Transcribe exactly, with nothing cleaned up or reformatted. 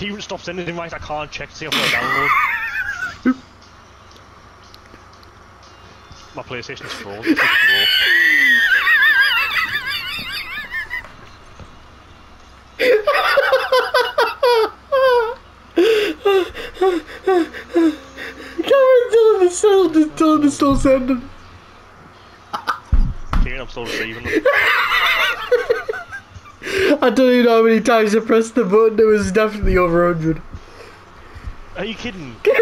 He wouldn't stop sending invites. I can't check to see if I download. My PlayStation's full. It's like full. Cameron, still, just tell him to still send them. Kieran, I'm still receiving them. I don't even know how many times I pressed the button. It was definitely over one hundred. Are you kidding?